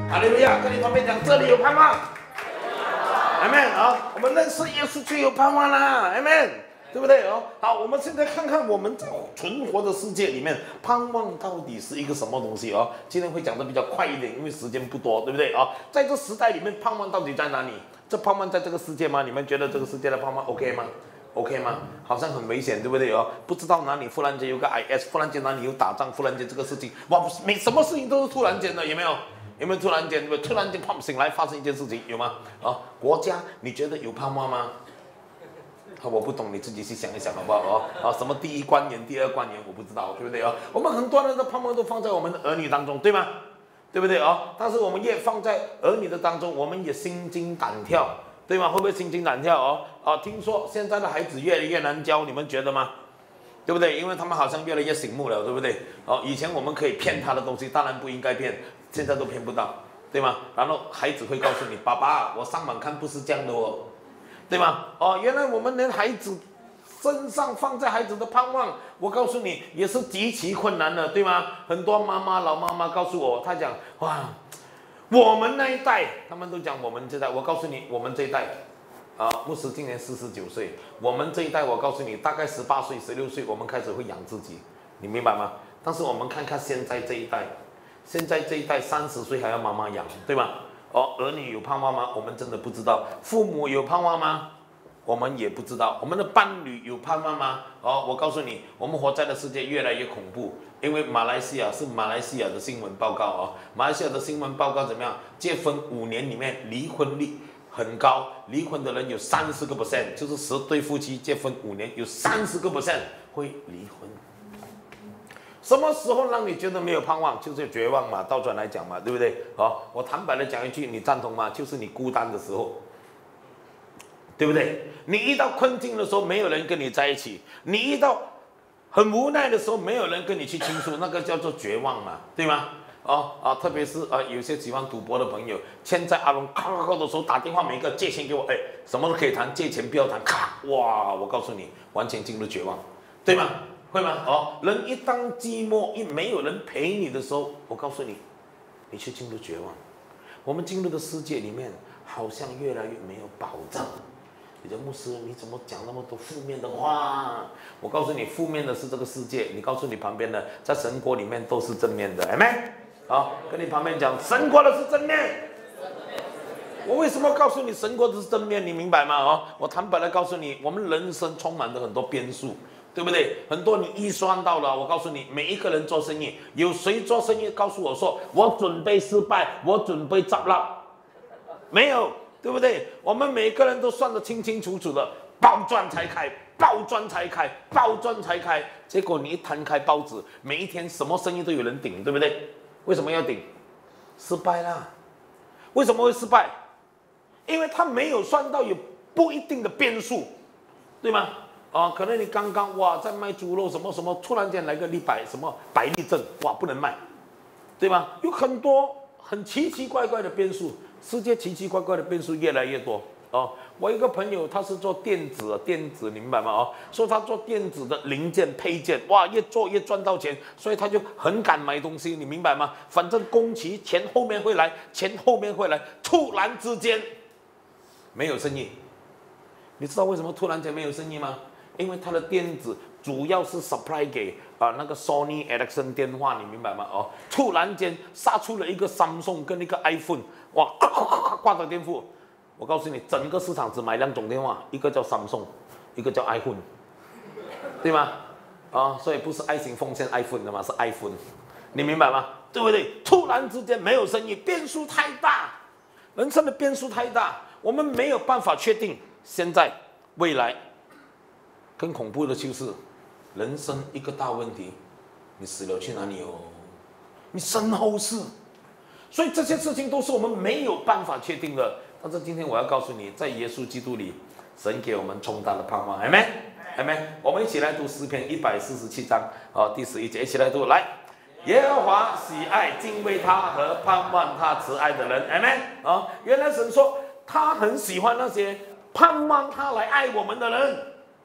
哈利路亚！跟你旁边讲，这里有盼望。阿门啊！我们认识耶稣就有盼望啦，阿门，对不对哦？好，我们现在看看我们在存活的世界里面，盼望到底是一个什么东西哦？今天会讲的比较快一点，因为时间不多，对不对啊？在这时代里面，盼望到底在哪里？这盼望在这个世界吗？你们觉得这个世界的盼望 OK 吗？OK 吗？好像很危险，对不对哦？不知道哪里忽然间有个 IS， 忽然间哪里有打仗，忽然间这个事情，哇，什么事情都是突然间的，有没有？有没有突然间？突然间醒来发生一件事情，有吗？啊，国家你觉得有盼望吗？我不懂，你自己去想一想好不好？什么第一官员、第二官员，我不知道，对不对啊？我们很多人的盼望都放在我们的儿女当中，对吗？对不对啊？但是我们越放在儿女的当中，我们也心惊胆跳，对吗？会不会心惊胆跳哦？听说现在的孩子越来越难教，你们觉得吗？对不对？因为他们好像越来越醒目了，对不对？以前我们可以骗他的东西，当然不应该骗，现在都骗不到，对吗？然后孩子会告诉你，爸爸，我上网看不是这样的哦，对吗？原来我们连孩子身上放在孩子的盼望，我告诉你也是极其困难的，对吗？很多老妈妈告诉我，她讲哇，我们那一代，他们都讲我们这代，我告诉你，我们这一代。牧师今年49岁，我们这一代，我告诉你，大概18岁、16岁，我们开始会养自己，你明白吗？但是我们看看现在这一代，现在这一代30岁还要妈妈养，对吗？儿女有盼望吗？我们真的不知道。父母有盼望吗？我们也不知道。我们的伴侣有盼望吗？我告诉你，我们活在的世界越来越恐怖，因为马来西亚是马来西亚的新闻报告马来西亚的新闻报告怎么样？结婚5年里面离婚率很高，离婚的人有30%，就是10对夫妻结婚5年，有30%会离婚。什么时候让你觉得没有盼望？就是绝望嘛，倒转来讲嘛，对不对？我坦白的讲一句，你赞同吗？就是你孤单的时候，对不对？你遇到困境的时候，没有人跟你在一起；你遇到很无奈的时候，没有人跟你去倾诉，那个叫做绝望嘛，对吗？特别是有些喜欢赌博的朋友，欠债阿龙咔的时候打电话，每个借钱给我，什么都可以谈，借钱不要谈，咔，哇！我告诉你，完全进入绝望，对吗？会吗？人一当寂寞，一没有人陪你的时候，我告诉你，你去进入绝望。我们进入的世界里面，好像越来越没有保障。你的牧师，你怎么讲那么多负面的话？我告诉你，负面的是这个世界。你告诉你旁边的，在神国里面都是正面的，阿们。跟你旁边讲，神国的是正面。我为什么告诉你神国的是正面？你明白吗？我坦白的告诉你，我们人生充满着很多变数，对不对？很多你预算到了。我告诉你，每一个人做生意，有谁做生意告诉我说，我准备失败，我准备砸了？没有，对不对？我们每个人都算得清清楚楚的，包赚才开，包赚才开，包赚才开。结果你一摊开包子，每一天什么生意都有人顶，对不对？为什么要顶？失败啦！为什么会失败？因为他没有算到有不一定的变数，对吗？可能你刚刚在卖猪肉什么什么，突然间来个什么百利症，不能卖，对吗？有很多很奇奇怪怪的变数，世界奇奇怪怪的变数越来越多。我一个朋友他是做电子，你明白吗？说他做电子的零件配件，越做越赚到钱，所以他就很敢买东西，你明白吗？反正工期钱后面会来，突然之间没有生意。你知道为什么突然间没有生意吗？因为他的电子主要是 supply 给那个 Sony Ericsson 电话，你明白吗？突然间杀出了一个 Samsung 跟一个 iPhone， 挂到颠覆。我告诉你，整个市场只买2种电话，一个叫 Samsung， 一个叫 iPhone， 对吗？所以不是爱心奉献 iPhone 的嘛，是 iPhone， 你明白吗？对不对？突然之间没有生意，变数太大，人生的变数太大，我们没有办法确定现在、未来。更恐怖的就是，人生一个大问题，你死了去哪里你身后事，所以这些事情都是我们没有办法确定的。但是今天我要告诉你，在耶稣基督里，神给我们充大的盼望，阿们，阿们。我们一起来读诗篇147章，第11节，一起来读，来，耶和华喜爱敬畏他和盼望他慈爱的人，阿们。原来神说他很喜欢那些盼望他来爱我们的人。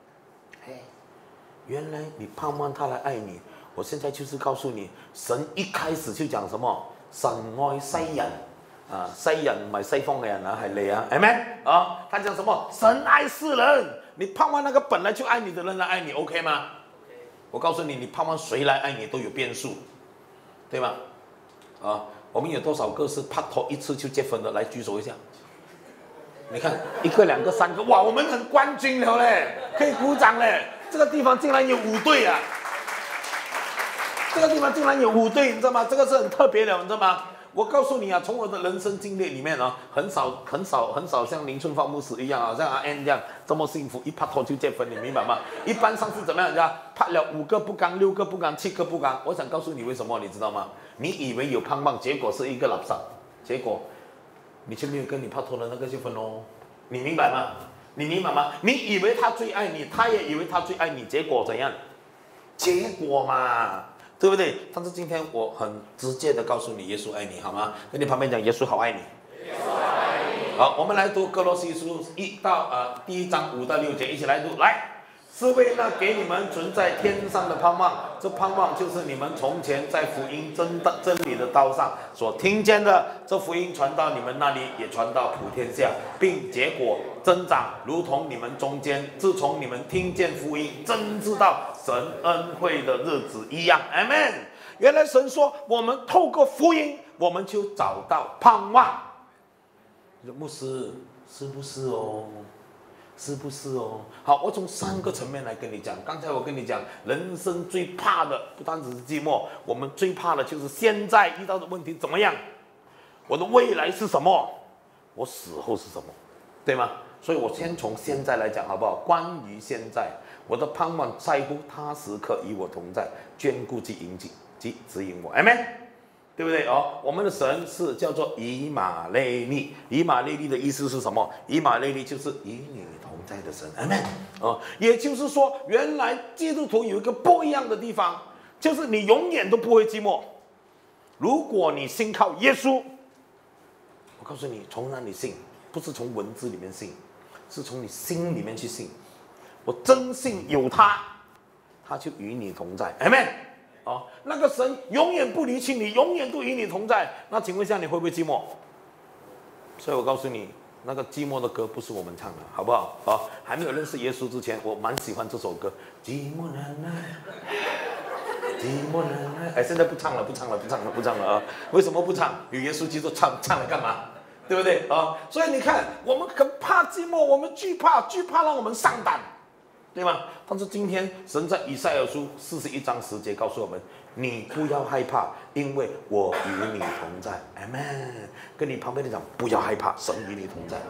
原来你盼望他来爱你，我现在就是告诉你，神一开始就讲什么？神爱世人， 西人唔係西方嘅人啊，係你啊，Amen 啊！他講什麼？神愛世人，你盼望那個本來就愛你的人來愛你 ，OK 嗎？我告訴你，你盼望誰來愛你都有變數，對嗎？我們有多少個是拍拖一次就結婚的？來舉手一下。你看1個、2個、3個，哇，我們很冠軍了嘞，可以鼓掌嘞！這個地方竟然有5對啊！這個地方竟然有5對，你知道嗎？這個是很特別的，你知道嗎？我告訴你啊，從我的人生經歷裡面啊，很少像林春芳牧師一樣，好像阿 N 這樣這麼幸福，一拍拖就結婚，你明白嗎？一般上是怎麼樣？人家拍了5個不剛、6個不剛、7個不剛。我想告訴你為什麼，你知道嗎？你以為有盼望，結果是一個垃圾，結果你就沒有跟你拍拖的那個結婚咯。你明白嗎？你明白嗎？你以為他最愛你，他也以為他最愛你，結果怎樣？結果嘛。對不對？但是今天我很直接的告訴你，耶穌愛你，好嗎？跟你旁邊講，耶穌好愛你。耶穌愛你。好，我們來讀歌羅西書1到第1章5到6節，一起來讀。來，是為那給你們存在天上的盼望，這盼望就是你們從前在福音真理的道上所聽見的，這福音傳到你們那裡，也傳到普天下，並結果增長，如同你們中間自從你們聽見福音，真知道神恩惠的日子一樣。Amen。原來神說，我們透過福音，我們就找到盼望。牧師，是不是哦？是不是哦？好，我從3個層面來跟你講。剛才我跟你講，人生最怕的不單只是寂寞，我們最怕的就是現在遇到的問題怎麼樣？我的未來是什麼？我死後是什麼？對嗎？所以我先從現在來講，好不好？關於現在，我的盼望在乎他時刻與我同在，眷顧及指引我。Amen，對不對哦？我們的神是叫做以馬內利，以馬內利的意思是什麼？以馬內利就是與你同在的神。Amen，也就是說，原來基督徒有一個不一樣的地方，就是你永遠都不會寂寞。如果你信靠耶穌，我告訴你，從哪裡信？不是從文字裡面信，是從你心裡面去信。我真信有他，他就與你同在。Amen。那個神永遠不離棄你，永遠都與你同在。那請問一下，你會不會寂寞？所以我告訴你，那個寂寞的歌不是我們唱的，好不好？還沒有認識耶穌之前，我蠻喜歡這首歌。寂寞難耐，寂寞難耐。現在不唱了，不唱了啊！為什麼不唱？有耶穌基督唱來幹嘛？對不對啊？所以你看，我們很怕寂寞，我們懼怕讓我們喪膽，對嗎？但是今天神在以賽亞書41章10節告訴我們：你不要害怕，因為我與你同在。Amen。跟你旁邊的講，不要害怕，神與你同在。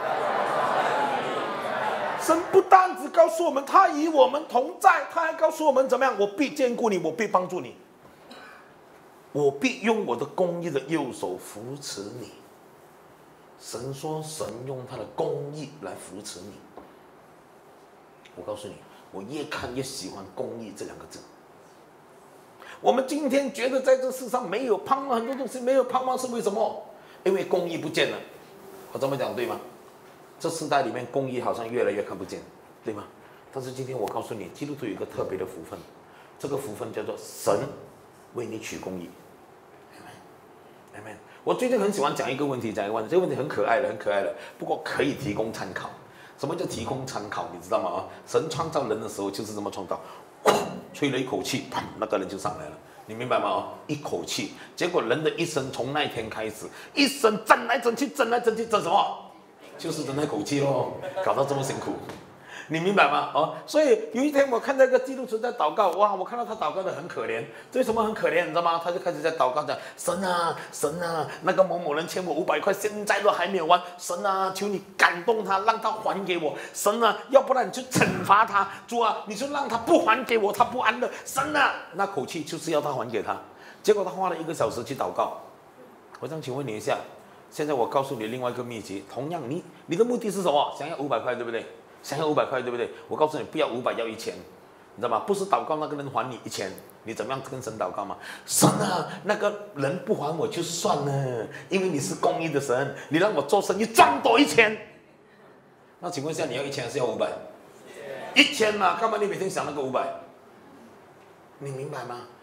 神不單只告訴我們他與我們同在，他還告訴我們怎麼樣？我必堅固你，我必幫助你，我必用我的公義的右手扶持你。神說，神用他的公義來扶持你。我告訴你，我越看越喜歡公義這兩個字。我們今天覺得在這世上沒有盼望，很多東西沒有盼望是為什麼？因為公義不見了。我這麼講對嗎？這時代裡面公義好像越來越看不見，對嗎？但是今天我告訴你，基督徒有一個特別的福分，這個福分叫做神為你取公義。Amen。我最近很喜歡講一個問題，這個問題很可愛的，不過可以提供參考。什麼叫提供參考？你知道嗎？神創造人的時候就是這麼創造，吹了一口氣，砰，那個人就上來了。你明白嗎？一口氣，結果人的一生從那天開始，一生整來整去，整什麼？就是整那口氣咯，搞到這麼辛苦。你明白嗎？所以有一天我看到一個基督徒在禱告，哇！我看到他禱告得很可憐。為什麼很可憐？你知道嗎？他就開始在禱告講：神啊，那個某某人欠我500塊，現在都還沒有還。神啊，求你感動他，讓他還給我。神啊，要不然你就懲罰他。主啊，你就讓他不還給我，他不安樂。神啊，那口氣就是要他還給他。結果他花了1個小時去禱告。我想請問你一下，現在我告訴你另外一個秘籍，同樣你的目的是什麼？想要500塊，對不對？想要500塊，對不對？我告訴你，不要500，要1000，你知道嗎？不是禱告那個人還你1000，你怎麼樣跟神禱告嗎？神啊，那個人不還我就算了，因為你是公義的神，你讓我做生意賺多1000。那請問一下，你要1000還是要500？1000嘛，幹嘛你每天想那個500？你明白嗎？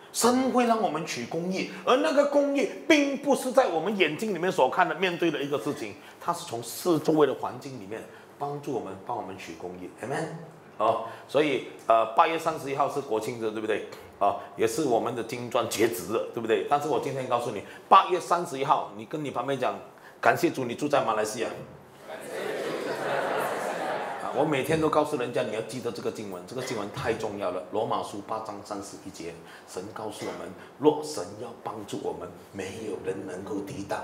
神会让我们取公义，而那个公义并不是在我们眼睛里面所看的面对的一个事情，它是从四周围的环境里面帮助我们，帮我们取公义。Amen。所以8月31号是国庆日，对不对？也是我们的金砖截止日，对不对？但是我今天告诉你，8月31号，你跟你旁边讲，感谢主，你住在马来西亚。我每天都告诉人家，你要记得这个经文，这个经文太重要了。罗马书8章31节，神告诉我们，若神要帮助我们，没有人能够抵挡。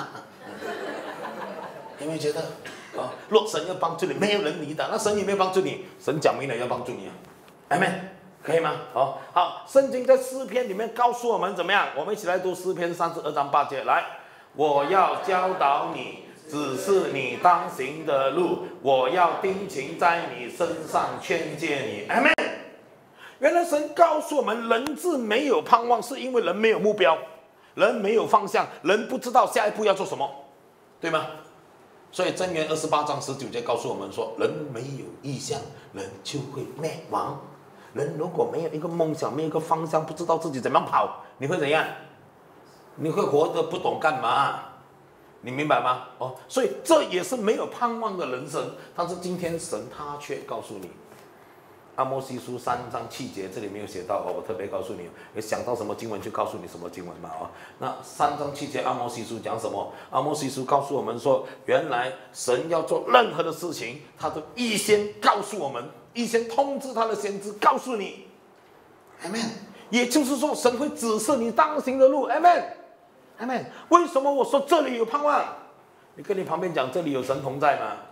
有没有觉得？若神要帮助你，没有人抵挡。那神有没有帮助你？神讲明了要帮助你啊。Amen，可以吗？好，圣经在诗篇里面告诉我们怎么样？我们一起来读诗篇32章8节，来，我要教导你。只是你当行的路，我要定情在你身上劝诫你。阿们。原来神告诉我们，人自没有盼望，是因为人没有目标，人没有方向，人不知道下一步要做什么，对吗？所以箴言28章19节告诉我们说，人没有意向，人就会灭亡。人如果没有一个梦想，没有一个方向，不知道自己怎么样跑，你会怎样？你会活得不懂干嘛？你明白吗？所以这也是没有盼望的人生。但是今天神他却告诉你，阿摩西书3章7节，这里没有写到我特别告诉你，有想到什么经文就告诉你什么经文嘛那3章7节阿摩西书讲什么？阿摩西书告诉我们说，原来神要做任何的事情，他都预先告诉我们，预先通知他的先知告诉你。Amen。也就是说，神会指示你当行的路。Amen。Amen。为什么我说这里有盼望？你跟你旁边讲，这里有神同在吗？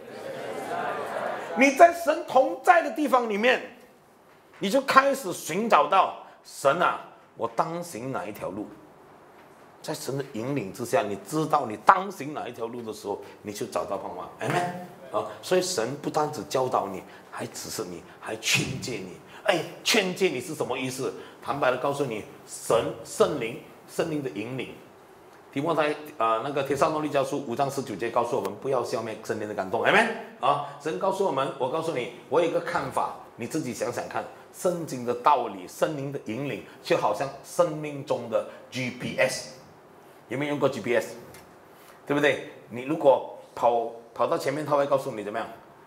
你在神同在的地方里面，你就开始寻找到神啊，我当行哪一条路？在神的引领之下，你知道你当行哪一条路的时候，你就找到盼望。Amen。所以神不单只教导你，还指示你，还劝诫你。劝诫你是什么意思？坦白的告诉你，圣灵的引领。提摩太那个帖撒罗尼迦书5章19节告诉我们，不要消灭圣灵的感动。Amen。神告诉我们，我告诉你，我有一个看法，你自己想想看，圣经的道理，圣灵的引领，就好像生命中的 GPS。有没有用过 GPS？ 对不对？你如果跑到前面，他会告诉你怎么样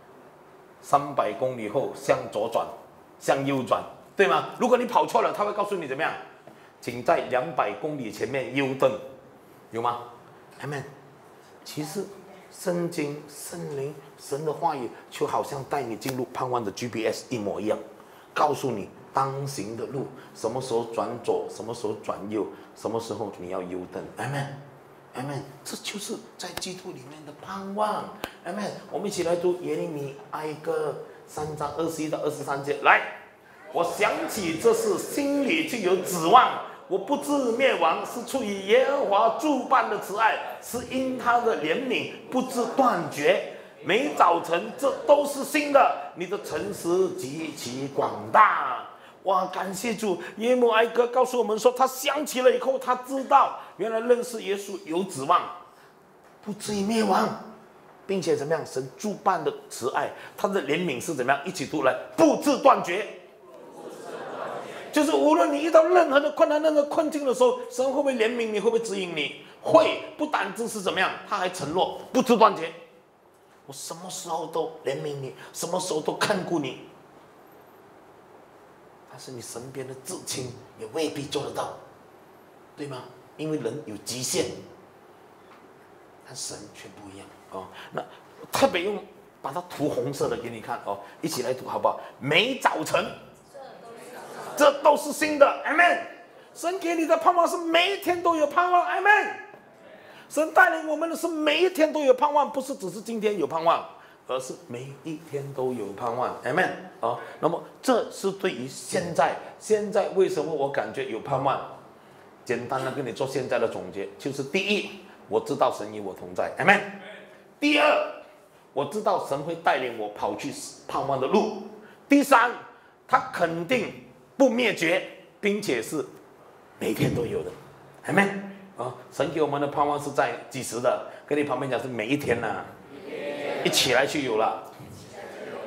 ？300公里后向左转，向右转，对吗？如果你跑错了，他会告诉你怎么样？请在200公里前面右蹬，有吗 ？Amen。其实圣经、圣灵、神的话语，就好像带你进入盼望的 GPS 一模一样，告诉你当行的路，什么时候转左，什么时候转右，什么时候你要右蹬。Amen。这就是在基督里面的盼望。Amen。我们一起来读耶利米哀歌3章21到23节。来，我想起这事，心里就有指望。我不至灭亡，是出于耶和华诸般的慈爱，是因他的怜悯不至断绝。每早晨这都是新的，你的诚实极其广大。哇，感谢主！耶利米哀歌告诉我们说，他想起了以后，他知道原来认识耶稣有指望，不至于灭亡，并且怎么样？神诸般的慈爱，他的怜悯是怎么样？一起读来，不至断绝。就是无论你遇到任何的困难、任何困境的时候，神会不会怜悯你？会不会指引你？会，不单只是怎么样，他还承诺不至断绝。我什么时候都怜悯你，什么时候都看顾你。但是你身边的至亲也未必做得到，对吗？因为人有极限，但神却不一样那特别用把它涂红色的给你看一起来读好不好？每早晨。这都是新的 ，Amen。神给你的盼望是每一天都有盼望 ，Amen。神带领我们的是每一天都有盼望，不是只是今天有盼望，而是每一天都有盼望 ，Amen。那么这是对于现在为什么我感觉有盼望？简单的跟你做现在的总结，就是第一，我知道神与我同在 ，Amen。第二，我知道神会带领我跑去盼望的路。第三，他肯定不灭绝，并且是每天都有的，Amen。神给我们的盼望是在几时的？跟你旁边讲是每一天一起来就有了。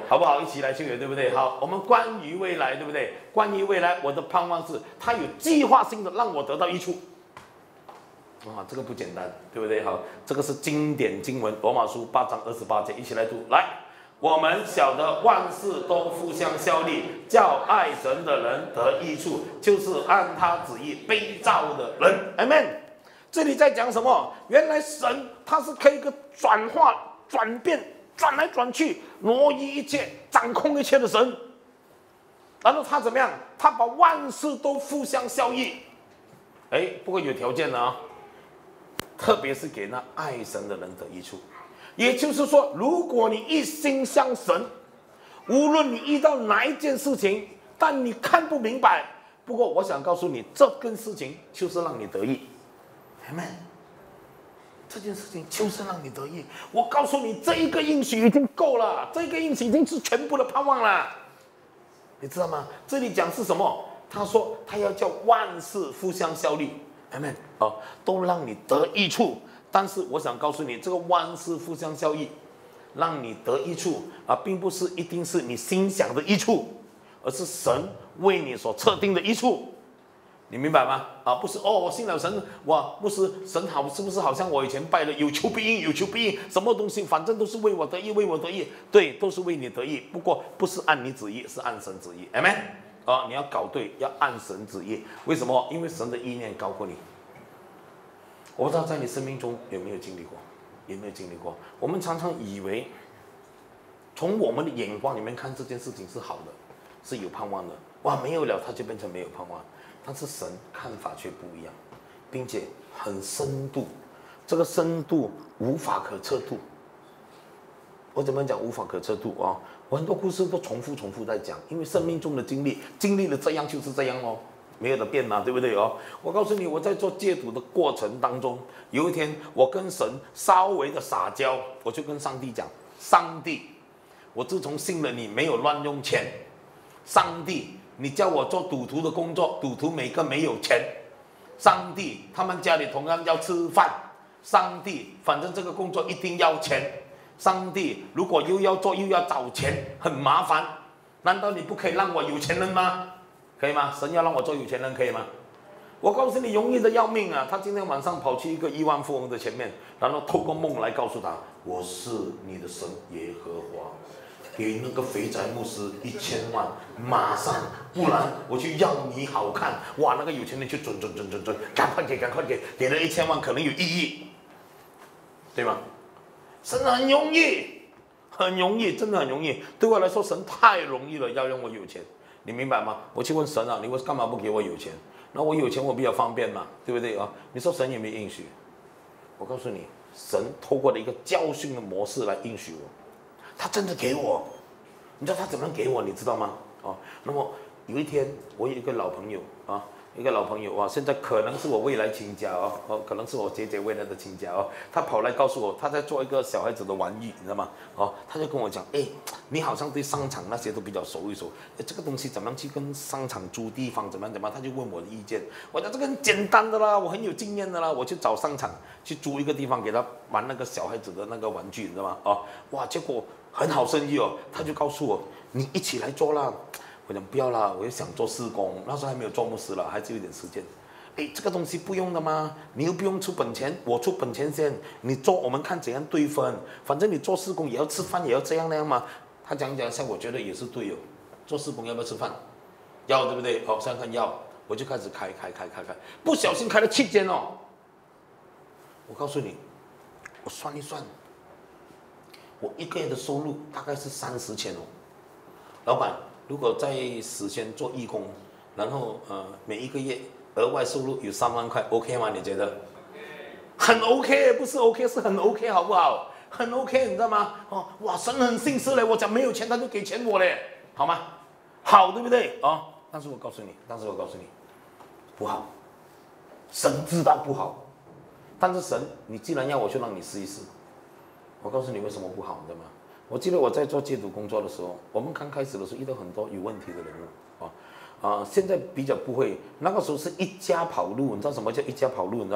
好不好？一起来就有，对不对？好，我们关于未来，对不对？关于未来，我的盼望是，他有计划性的让我得到益处。这个不简单，对不对？好，这个是经典经文，罗马书8章28节，一起来读。来，我们晓得万事都互相效力，叫爱神的人得益处，就是按他旨意被造的人。Amen。这里在讲什么？原来神他是可以个转化、转变、转来转去、挪移一切、掌控一切的神。然后他怎么样？他把万事都互相效益。不过有条件的啊。特别是给那爱神的人得益处，也就是说，如果你一心向神，无论你遇到哪一件事情，但你看不明白，不过我想告诉你，这件事情就是让你得益 ，Amen。这件事情就是让你得益。我告诉你，这一个应许已经够了，这个应许已经是全部的盼望了，你知道吗？这里讲是什么？他说他要叫万事互相效力。Amen， 都让你得益处，但是我想告诉你，这个万事互相效益，让你得益处并不是一定是你心想的益处，而是神为你所测定的益处，你明白吗？不是我信了神，不是神好，是不是好像我以前拜的有求必应，有求必应，什么东西反正都是为我得益，为我得益，对，都是为你得益，不过不是按你旨意，是按神旨意 ，Amen。你要搞对，要按神旨意。为什么？因为神的意念高过你。我不知道在你生命中有没有经历过，有没有经历过？我们常常以为，从我们的眼光里面看这件事情是好的，是有盼望的。没有了，它就变成没有盼望。但是神看法却不一样，并且很深度，这个深度无法可测度。我怎么讲无法可测度啊？我很多故事都重复在讲，因为生命中的经历了这样就是这样哦，没有得变嘛，对不对哦？我告诉你，我在做戒毒的过程当中，有一天我跟神稍微的撒娇，我就跟上帝讲：上帝，我自从信了你，没有乱用钱。上帝，你叫我做赌徒的工作，赌徒每个没有钱。上帝，他们家里同样要吃饭。上帝，反正这个工作一定要钱。上帝，如果又要做又要找钱，很麻烦，难道你不可以让我有钱人吗？可以吗？神要让我做有钱人，可以吗？我告诉你，容易的要命啊！他今天晚上跑去一个亿万富翁的前面，然后透过梦来告诉他：我是你的神耶和华，给那个肥宅牧师1000万，马上，不然我就要你好看。那个有钱人就准，赶快给，给了1000万，可能有1亿，对吗？神很容易，很容易，真的很容易。对我来说，神太容易了，要让我有钱，你明白吗？我去问神啊，你干嘛不给我有钱？那我有钱我比较方便嘛，对不对啊？你说神有没有应许？我告诉你，神透过了一个教训的模式来应许我，他真的给我。你知道他怎么给我？你知道吗？那么有一天，我有一个老朋友现在可能是我未来亲家可能是我姐姐未来的亲家他跑来告诉我，他在做一个小孩子的玩具，你知道吗？他就跟我讲，你好像对商场那些都比较熟一熟，这个东西怎么样去跟商场租地方，怎么样？他就问我的意见，我讲这个很简单的啦，我很有经验的啦，我去找商场去租一个地方给他玩那个小孩子的那个玩具，你知道吗？结果很好生意他就告诉我，你一起来做啦。我讲不要啦，我也想做事工，那时候还没有做牧师了，还是有点时间。这个东西不用的吗？你又不用出本钱，我出本钱先，你做我们看怎样对分，反正你做事工也要吃饭，也要这样那样嘛。他讲一下，我觉得也是对做事工要不要吃饭？要，对不对？想想看要，我就开始开，不小心开了7间我告诉你，我算一算，我1个月的收入大概是30千老板。如果在10天做义工，然后每1个月额外收入有3万块 ，OK 吗？你觉得？很 OK， 不是 OK， 是很 OK， 好不好？很 OK， 你知道吗？神很信实嘞，我讲没有钱他就给钱我嘞，好吗？好，对不对？但是我告诉你，不好，神知道不好，但是神，你既然要我去让你试一试，我告诉你为什么不好，你知道吗？我记得我在做戒毒工作的时候，我们刚开始的时候遇到很多有问题的人物现在比较不会。那个时候是一家跑路，你知道什么叫一家跑路？你知道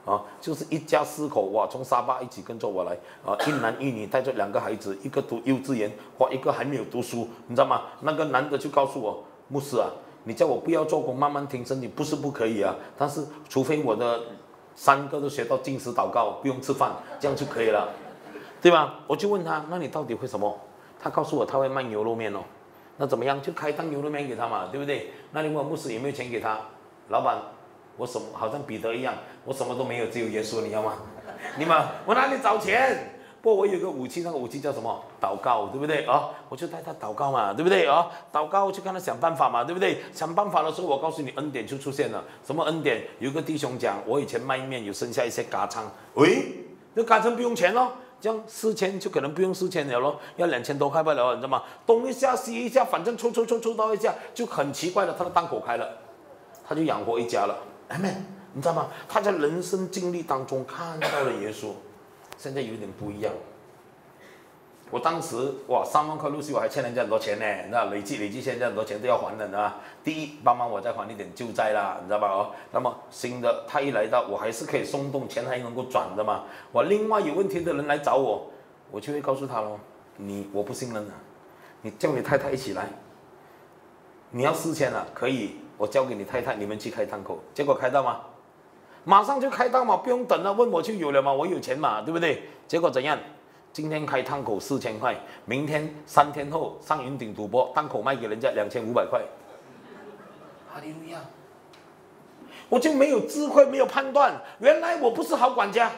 啊，就是一家4口哇，从沙巴一起跟着我来啊，一男一女带着2个孩子，一个读幼稚园，或一个还没有读书，你知道吗？那个男的就告诉我，牧师啊，你叫我不要做工，慢慢听圣经，不是不可以啊，但是除非我的3个都学到禁食祷告，不用吃饭，这样就可以了，对吧？我就问他，那你到底会什么？他告诉我他会卖牛肉面哦，那怎么样？就开档牛肉面给他嘛，对不对？那你问牧师有没有钱给他？老板。我什么好像彼得一样，我什么都没有，只有耶稣，你知道吗？你们我哪里找钱？不过我有个武器，那个武器叫什么？祷告，对不对啊？我就带他祷告嘛，对不对啊？祷告就跟他想办法嘛，对不对？想办法的时候，我告诉你，恩典就出现了。什么恩典？有个弟兄讲，我以前卖面有剩下一些嘎仓，喂，那嘎仓不用钱咯，这样4000就可能不用4000了咯，要2000多块不了，你知道吗？东一下西一下，反正抽到一下，就很奇怪的，他的档口开了，他就养活一家了。Amen， 你知道吗？他在人生经历当中看到了耶稣，现在有点不一样。我当时哇，3万块利息我还欠人家很多钱呢，那累计现在很多钱都要还的呢。第一，帮忙我再还一点旧债啦，你知道吧？哦，那么新的他一来到，我还是可以松动，钱还能够转的嘛。我另外有问题的人来找我，我就会告诉他咯，我不信任了，你叫你太太一起来，你要4000了，可以。我交给你太太，你们去开档口，结果开到吗？马上就开档嘛，不用等了，问我就有了嘛，我有钱嘛，对不对？结果怎样？今天开档口4000块，明天3天后上云顶赌博，档口卖给人家2500块。哈利路亚！我就没有智慧，没有判断，原来我不是好管家。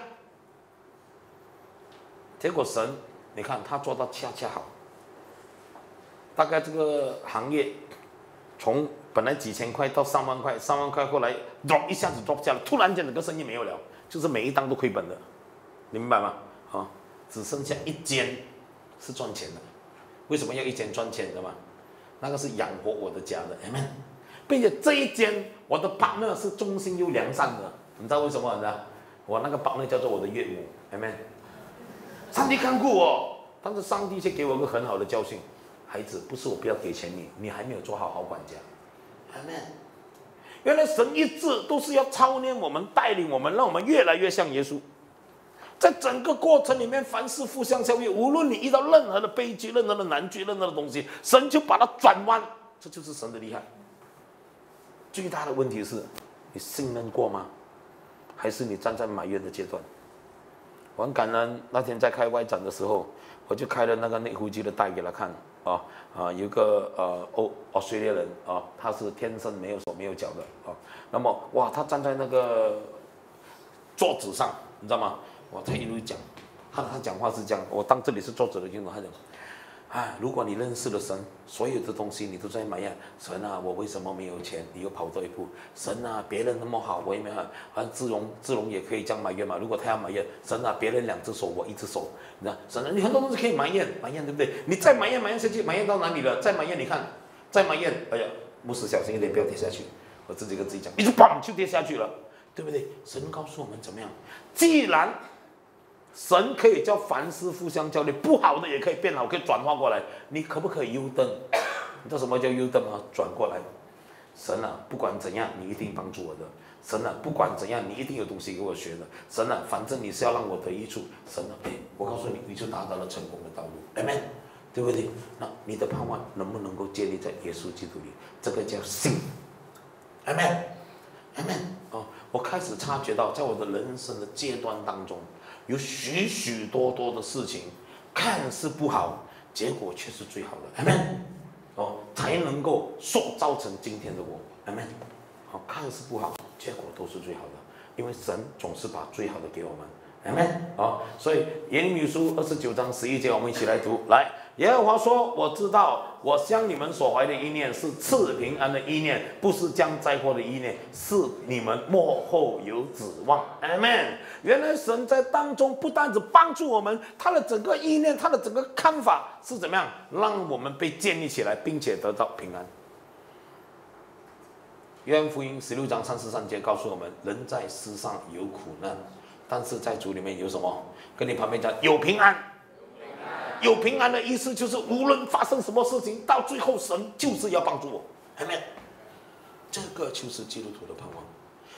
结果神，你看他做到恰恰好。大概这个行业从本来几千块到3万块，3万块后来 drop 一下子 drop 下来，突然间整个生意没有了，就是每一档都亏本的，你明白吗？啊，只剩下1间是赚钱的。为什么要1间赚钱的嘛？那个是养活我的家的 ，amen。并且这一间我的 partner 是忠心又良善的，你知道为什么呢？我那个 partner 叫做我的岳母 ，amen。上帝看顾我，但是上帝却给我一个很好的教训，孩子，不是我不要给钱你，你还没有做好管家。Amen。原来神一直都是要操练我们，带领我们，让我们越来越像耶稣。在整个过程里面，凡事互相效力，无论你遇到任何的悲剧、任何的难局、任何的东西，神就把它转弯，这就是神的厉害。最大的问题是，你信任过吗？还是你站在埋怨的阶段？我很感恩，那天在开外展的时候，我就开了那个内呼机的带给他看。有个澳大利亚人啊，他是天生没有手没有脚的啊。那么哇，他站在那个桌子上，你知道吗？哇，他一路讲，他讲话是这样，我当这里是作者的听众，他讲，如果你认识了神，所有的东西你都在埋怨神啊，我为什么没有钱？你又跑多一步，神啊，别人那么好，我也没有。志荣也可以这样埋怨嘛？如果他要埋怨神啊，别人2只手，我1只手，你知道，神啊，你很多东西可以埋怨，对不对？你再埋怨下去，埋怨到哪里了？再埋怨，你看，再埋怨，哎呀，牧师小心一点，不要跌下去。我自己跟自己讲，你就砰就跌下去了，对不对？神告诉我们怎么样？既然神可以叫凡事互相交流，不好的也可以变好，可以转化过来。你可不可以 U 登？你知道什么叫 U 登吗？转过来。神啊，不管怎样，你一定帮助我的。神啊，不管怎样，你一定有东西给我学的。神啊，反正你是要让我得益处。神啊，我告诉你，你就达到了成功的道路。Amen， 对不对？那你的盼望能不能够建立在耶稣基督里？这个叫信。Amen，Amen。我开始察觉到，在我的人生的阶段当中，有许许多多的事情看似不好，结果却是最好的。Amen。才能够塑造成今天的我。Amen。看似不好，结果都是最好的，因为神总是把最好的给我们。Amen。所以耶利米书29章11节，我们一起来读。来，耶和华说：“我知道，我向你们所怀的意念是赐平安的意念，不是将灾祸的意念，是你们末后有指望。” Amen。原来神在当中不单只帮助我们，他的整个意念，他的整个看法是怎么样，让我们被建立起来，并且得到平安。约翰福音16章33节告诉我们：人在世上有苦难，但是在主里面有什么？跟你旁边讲，有平安。有平安的意思就是，无论发生什么事情，到最后神就是要帮助我。Amen。这个就是基督徒的盼望。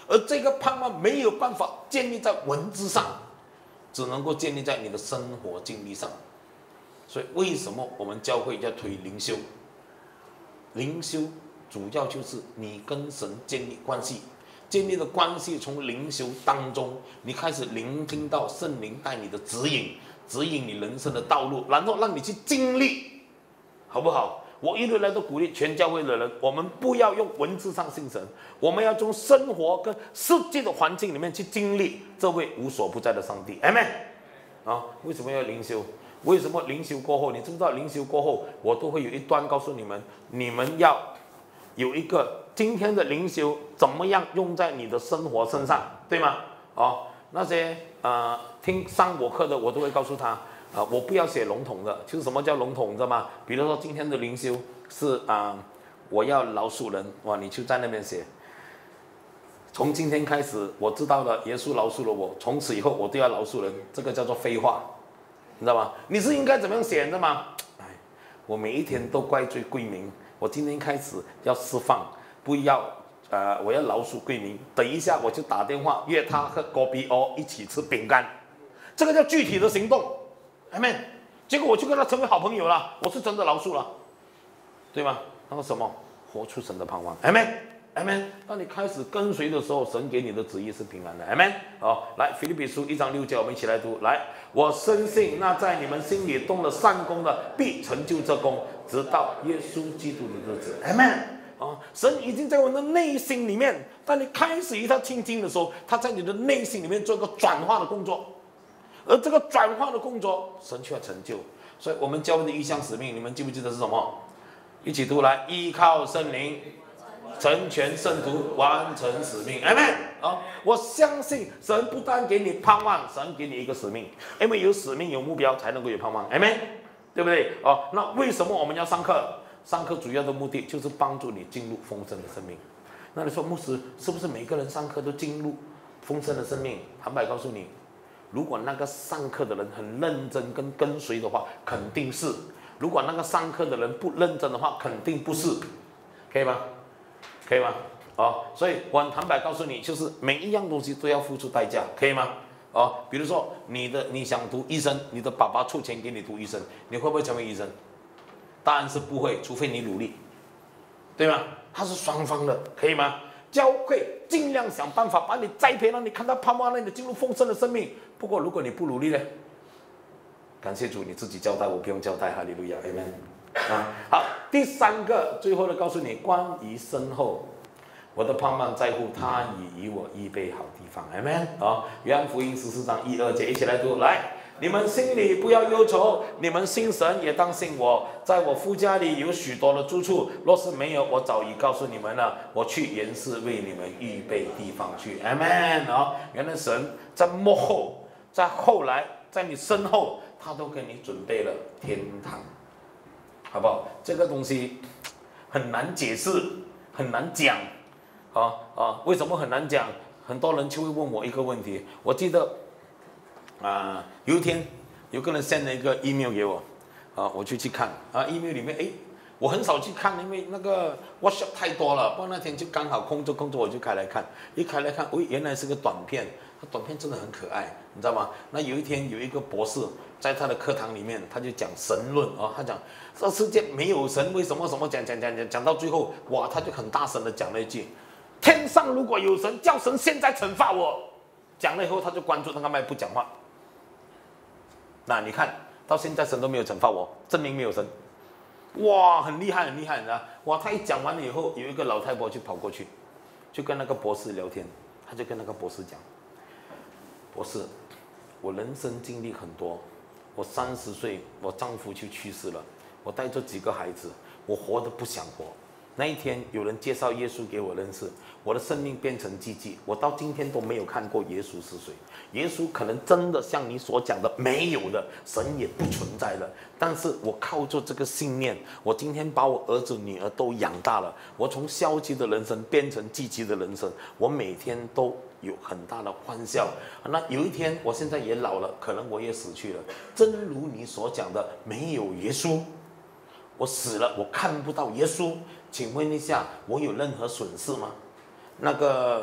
而这个盼望没有办法建立在文字上，只能够建立在你的生活经历上。所以为什么我们教会要推灵修？灵修主要就是你跟神建立关系，建立的关系从灵修当中，你开始聆听到圣灵带你的指引，指引你人生的道路，然后让你去经历，好不好？我一路来都鼓励全教会的人，我们不要用文字上信神，我们要从生活跟实际的环境里面去经历这位无所不在的上帝。阿们。啊，为什么要灵修？为什么灵修过后，你知不知道灵修过后，我都会有一段告诉你们，你们要有一个今天的灵修怎么样用在你的生活身上，对吗？哦，那些听上我课的，我都会告诉他，我不要写笼统的，就是什么叫笼统，你知道吗？比如说今天的灵修是我要饶恕人，哇，你就在那边写。从今天开始，我知道了，耶稣饶恕了我，从此以后我都要饶恕人，这个叫做废话。你知道吗？你是应该怎么样写，你知道吗？我每一天都怪罪贵民，我今天开始要释放，不要我要饶恕贵民。等一下我就打电话约他和郭比欧一起吃饼干，这个叫具体的行动，阿们。结果我就跟他成为好朋友了，我是真的饶恕了，对吗？那个什么，活出神的盼望，阿们。阿们。当你开始跟随的时候，神给你的旨意是平安的，阿们。好，来，腓立比书1章6节，我们一起来读。来，我深信那在你们心里动了善功的，必成就这功，直到耶稣基督的日子，阿们。神已经在我们的内心里面，当你开始与他亲近的时候，他在你的内心里面做一个转化的工作，而这个转化的工作，神却要成就。所以我们教会的异象使命，你们记不记得是什么？一起读来，依靠圣灵。成全圣徒，完成使命，阿们。我相信神不但给你盼望，神给你一个使命，因为有使命有目标才能够有盼望，阿们，对不对？那为什么我们要上课？上课主要的目的就是帮助你进入丰盛的生命。那你说牧师，是不是每个人上课都进入丰盛的生命？坦白告诉你，如果那个上课的人很认真跟随的话，肯定是；如果那个上课的人不认真的话，肯定不是，可以吗？可以吗？所以我很坦白告诉你，就是每一样东西都要付出代价，可以吗？比如说你想读医生，你的爸爸出钱给你读医生，你会不会成为医生？答案是不会，除非你努力，对吗？它是双方的，可以吗？教会尽量想办法把你栽培，让你看到盼望，让你进入丰盛的生命。不过如果你不努力呢？感谢主，你自己交代，我不用交代，哈利路亚，阿们。好，第三个，最后的告诉你，关于身后，我的盼望在乎他已与我预备好地方，阿们。约翰福音14章1、2节，一起来读。来，你们心里不要忧愁，你们信神也当信我，在我父家里有许多的住处，若是没有，我早已告诉你们了。我去原是为你们预备地方去，阿们。原来神在幕后，在后来，在你身后，他都给你准备了天堂。好不好？这个东西很难解释，很难讲，为什么很难讲？很多人就会问我一个问题。我记得有一天有个人 send 了一个 email 给我，我就去看email 里面，我很少去看，因为那个 workshop 太多了。不过那天就刚好空着，我就开来看，一开来看，原来是个短片，短片真的很可爱，你知道吗？那有一天有一个博士在他的课堂里面，他就讲神论他讲这世界没有神，为什么什么讲到最后，哇，他就很大声的讲了一句：天上如果有神，叫神现在惩罚我。讲了以后，他就关注那个麦不讲话。那你看到现在神都没有惩罚我，证明没有神。哇，很厉害，很厉害，你知道？哇，他一讲完了以后，有一个老太婆就跑过去，就跟那个博士聊天。他就跟那个博士讲：博士，我人生经历很多，我30岁，我丈夫就去世了，我带着几个孩子，我活得不想活。那一天有人介绍耶稣给我认识，我的生命变成寂寂，我到今天都没有看过耶稣是谁。耶稣可能真的像你所讲的没有的，神也不存在了。但是我靠着这个信念，我今天把我儿子女儿都养大了，我从消极的人生变成积极的人生，我每天都有很大的欢笑。那有一天我现在也老了，可能我也死去了，正如你所讲的，没有耶稣，我死了，我看不到耶稣，请问一下，我有任何损失吗？那个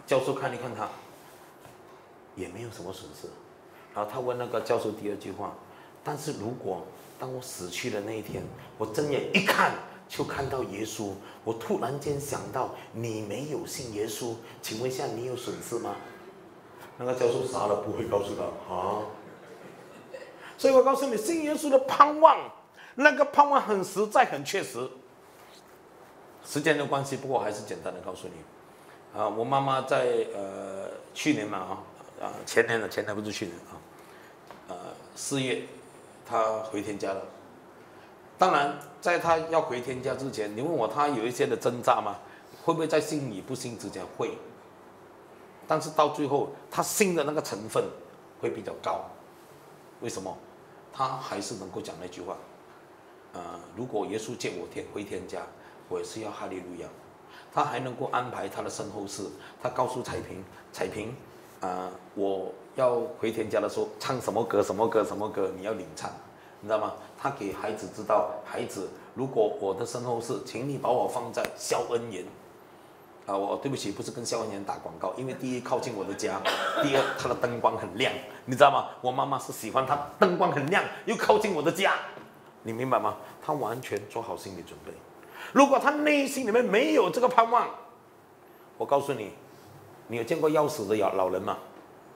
教授看一看他，也没有什么损失。然后他问那个教授第二句话：但是如果当我死去的那一天，我睁眼一看，就看到耶稣，我突然间想到你没有信耶稣，请问一下你有损失吗？那个教授傻了，不会告诉他啊。所以我告诉你，信耶稣的盼望，那个盼望很实在，很确实。时间的关系，不过我还是简单的告诉你，我妈妈在去年嘛前年不是去年4月，她回天家了。当然，在她要回天家之前，你问我她有一些的挣扎吗？会不会在信与不信之间会？但是到最后，她信的那个成分会比较高。为什么？她还是能够讲那句话，如果耶稣接我回天家，我也是要哈利路亚。他还能够安排他的身后事。他告诉彩萍，我要回天家的时候唱什么歌，你要领唱，你知道吗？他给孩子知道，孩子，如果我的身后事，请你把我放在肖恩园。我对不起，不是跟肖恩园打广告，因为第一靠近我的家，第二它的灯光很亮，你知道吗？我妈妈是喜欢它灯光很亮，又靠近我的家，你明白吗？他完全做好心理准备。如果他内心里面没有这个盼望，我告诉你，你有见过要死的老人吗？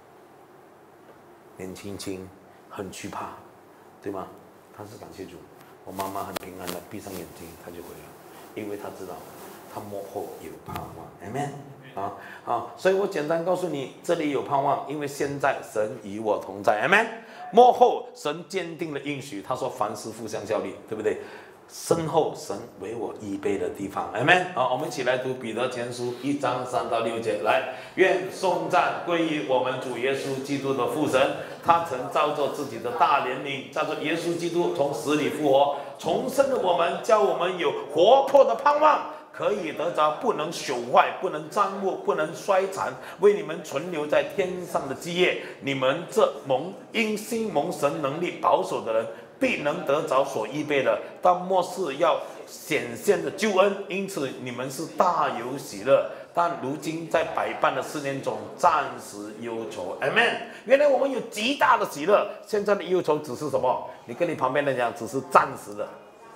年轻轻，很惧怕，对吗？他是感谢主，我妈妈很平安的闭上眼睛，他就回来，因为他知道他幕后有盼望 ，amen。所以我简单告诉你，这里有盼望，因为现在神与我同在 ，amen。幕后神坚定了应许，他说凡事互相效力，对不对？身后神为我预备的地方 ，amen。我们一起来读彼得前书1章3到6节，来，愿颂赞归于我们主耶稣基督的父神，他曾照着自己的大怜悯，照着耶稣基督从死里复活，重生了我们，叫我们有活泼的盼望，可以得着不能朽坏、不能沾污、不能衰残，为你们存留在天上的基业。你们这因心蒙神能力保守的人，必能得着所预备的，到末世要显现的救恩。因此你们是大有喜乐，但如今在百般的试炼中暂时忧愁 ，amen。原来我们有极大的喜乐，现在的忧愁只是什么？你跟你旁边人讲，只是暂时的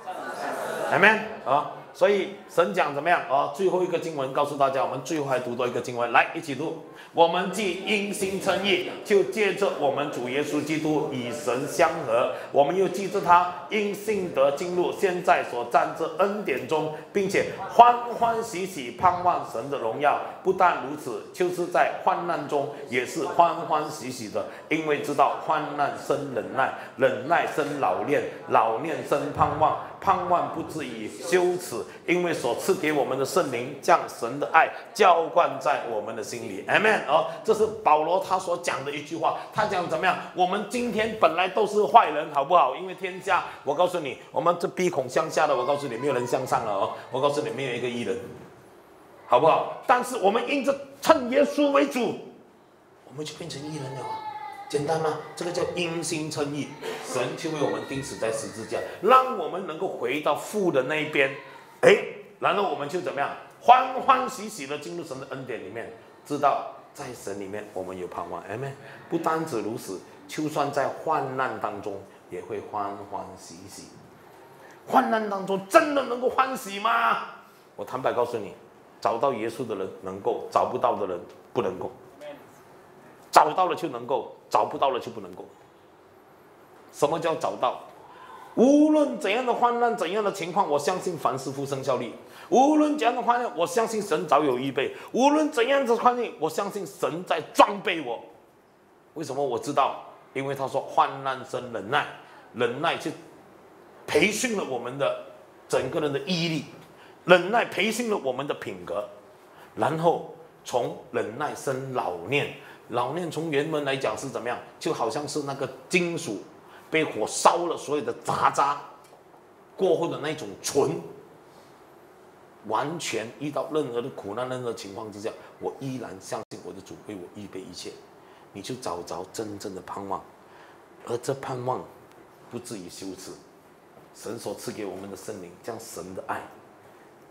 ，amen 所以神讲怎么样最后一个经文告诉大家，我们最后还读多一个经文，来一起读。我们既因信称义，就借着我们主耶稣基督与神相合。我们又记着他因信得进入现在所站着恩典中，并且欢欢喜喜盼望神的荣耀。不但如此，就是在患难中也是欢欢喜喜的，因为知道患难生忍耐，忍耐生老练，老练生盼望，盼望不至于羞耻，因为所赐给我们的圣灵将神的爱浇灌在我们的心里 ，amen。这是保罗他所讲的一句话。他讲怎么样？我们今天本来都是坏人，好不好？因为天下，我告诉你，我们这鼻孔向下的，我告诉你，没有人向上了我告诉你，没有一个义人，好不好？但是我们因着称耶稣为主，我们就变成义人了简单吗？这个叫因信称义，神就为我们钉死在十字架，让我们能够回到父的那一边。然后我们就怎么样？欢欢喜喜的进入神的恩典里面，知道在神里面我们有盼望 ，amen。不单止如此，就算在患难当中，也会欢欢喜喜。患难当中真的能够欢喜吗？我坦白告诉你，找到耶稣的人能够，找不到的人不能够。找到了就能够，找不到了就不能够。什么叫找到？无论怎样的患难，怎样的情况，我相信凡事互生效力。无论怎样的患难，我相信神早有预备。无论怎样的患难，我相信神在装备我。为什么我知道？因为他说患难生忍耐，忍耐就培训了我们的整个人的毅力，忍耐培训了我们的品格，然后从忍耐生老练。老练从原文来讲是怎么样？就好像是那个金属被火烧了所有的渣渣过后的那种纯，完全遇到任何的苦难、任何情况之下，我依然相信我的主为我预备一切。你就找着真正的盼望，而这盼望不至于羞耻。神所赐给我们的圣灵，将神的爱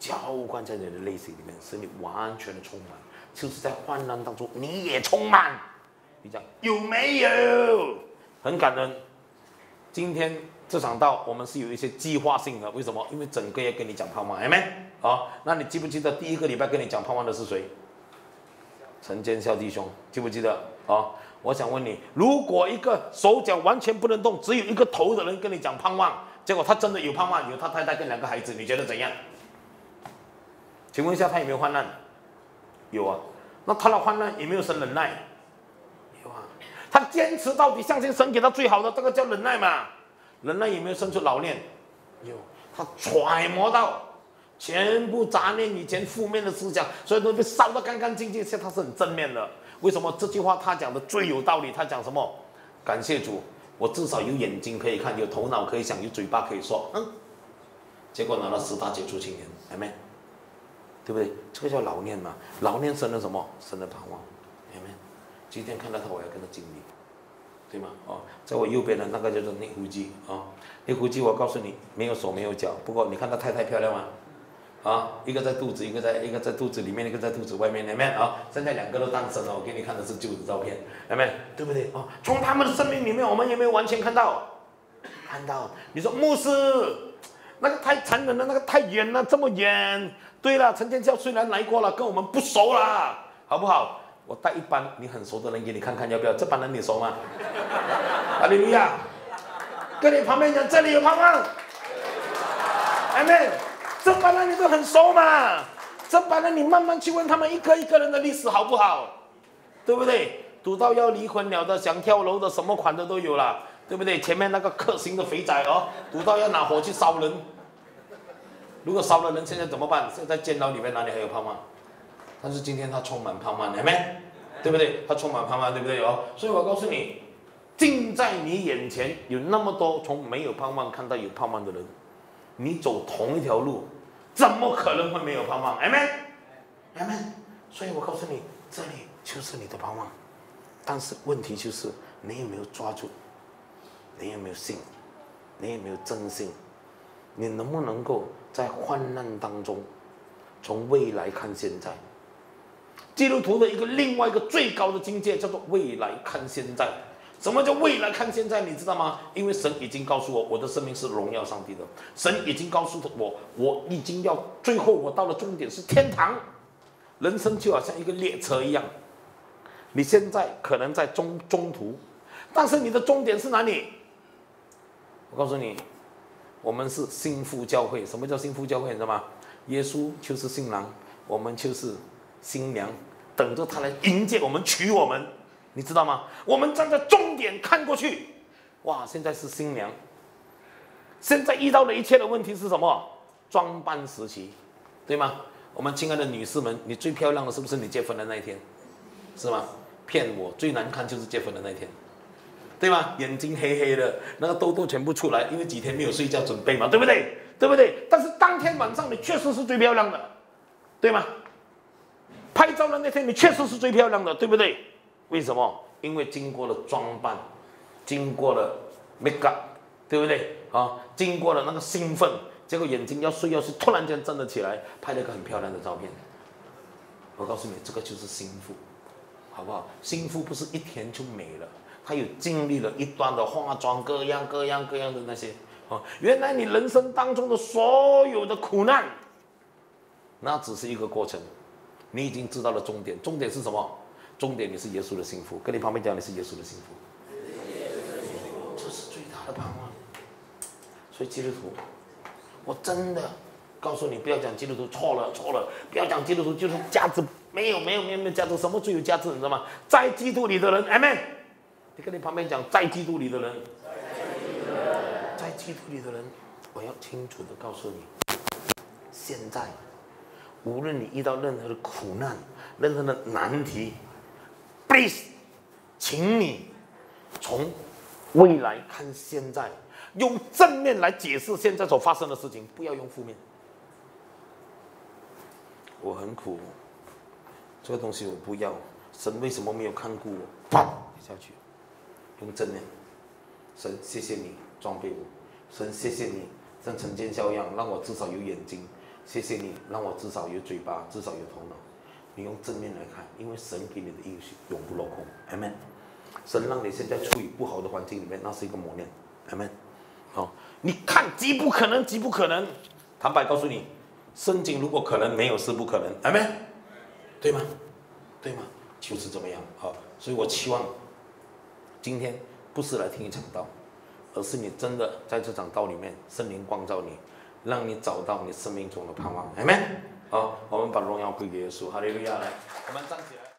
浇灌在你的内心里面，使你完全的充满，就是在患难当中你也充满。你讲有没有？很感恩，今天这场道我们是有一些计划性的，为什么？因为整个月跟你讲盼望，阿们。好，那你记不记得第一个礼拜跟你讲盼望的是谁？陈建孝弟兄，记不记得？我想问你，如果一个手脚完全不能动，只有一个头的人跟你讲盼望，结果他真的有盼望，有他太太跟2个孩子，你觉得怎样？请问一下，他有没有患难？有啊。那他的患难有没有生忍耐？有啊。他坚持到底，相信神给他最好的，这个叫忍耐嘛。忍耐有没有生出老练？有。他揣摩到全部杂念以前负面的思想，所以都被烧得干干净净，现在他是很正面的。为什么这句话他讲的最有道理？他讲什么？感谢主，我至少有眼睛可以看，有头脑可以想，有嘴巴可以说。结果拿了10大杰出青年，阿们，对不对？这个叫老念嘛。老念生了什么？生了盼望，阿们。今天看到他，我要跟他经历，对吗？在我右边的那个叫做内呼基内呼基，我告诉你，没有手没有脚，不过你看他太太漂亮吗？一个在肚子，一个在肚子里面，一个在肚子外面，有没有现在2个都诞生了，我给你看的是旧的照片，有没有？对不对？从他们的生命里面，我们有没有完全看到？看到。你说牧师，那个太残忍了，那个太远了，这么远。对了，陈建教虽然来过了，跟我们不熟啦，好不好？我带一班你很熟的人给你看看，要不要？这班人你熟吗？哈利路亚！跟你旁边讲，这里有盼望。阿们。这班人你都很熟嘛，这班人你慢慢去问他们一个一个人的历史好不好？对不对？赌到要离婚了的，想跳楼的，什么款的都有了，对不对？前面那个克星的肥仔赌到要拿火去烧人，如果烧了人，现在怎么办？现在监牢里面哪里还有盼望？但是今天他充满盼望，有没？对不对？他充满盼望，对不对？所以我告诉你，近在你眼前有那么多从没有盼望看到有盼望的人。你走同一条路，怎么可能会没有盼望？阿们，阿们。所以我告诉你，这里就是你的盼望，但是问题就是你有没有抓住？你有没有信？你有没有真信？你能不能够在患难当中，从未来看现在？基督徒的另外一个最高的境界叫做未来看现在。什么叫未来看现在？你知道吗？因为神已经告诉我，我的生命是荣耀上帝的。神已经告诉我，我已经要最后我到了终点是天堂。人生就好像一个列车一样，你现在可能在中途，但是你的终点是哪里？我告诉你，我们是新妇教会。什么叫新妇教会？你知道吗？耶稣就是新郎，我们就是新娘，等着他来迎接我们，娶我们。你知道吗？我们站在终点看过去，哇！现在是新娘，现在遇到的一切的问题是什么？装扮时期，对吗？我们亲爱的女士们，你最漂亮的是不是你结婚的那一天？是吗？骗我，最难看就是结婚的那一天，对吗？眼睛黑黑的，那个痘痘全部出来，因为几天没有睡觉准备嘛，对不对？对不对？但是当天晚上你确实是最漂亮的，对吗？拍照的那天你确实是最漂亮的，对不对？为什么？因为经过了装扮，经过了 make up， 对不对？经过了那个兴奋，结果眼睛要睡，突然间睁了起来，拍了一个很漂亮的照片。我告诉你，这个就是心腹，好不好？心腹不是一天就没了，他有经历了一段的化妆，各样的那些。原来你人生当中的所有的苦难，那只是一个过程，你已经知道了终点。终点是什么？终点你是耶稣的幸福，跟你旁边讲你是耶稣的幸福，这是最大的盼望。所以基督徒，我真的告诉你，不要讲基督徒错了，不要讲基督徒就是价值没有价值，什么最有价值？你知道吗？在基督里的人，阿们。你跟你旁边讲，在基督里的人，在基督里的人，我要清楚的告诉你，现在无论你遇到任何的苦难，任何的难题。Please， 请你从未来看现在，用正面来解释现在所发生的事情，不要用负面。我很苦，这个东西我不要，神为什么没有看顾我？砰下去，用正面。神谢谢你装备我，神谢谢你像陈建孝一样，让我至少有眼睛， 谢谢你让我至少有嘴巴，至少有头脑。你用正面来看，因为神给你的应许永不落空。Amen。神让你现在处于不好的环境里面，那是一个磨练。Amen。好，你看极不可能，极不可能。坦白告诉你，圣经如果可能，没有是不可能。Amen。对吗？对吗？就是这么样。好，所以我期望今天不是来听一场道，而是你真的在这场道里面，圣灵光照你，让你找到你生命中的盼望。Amen。好，我们把荣耀归给耶稣。哈利路亚！来，我们站起来。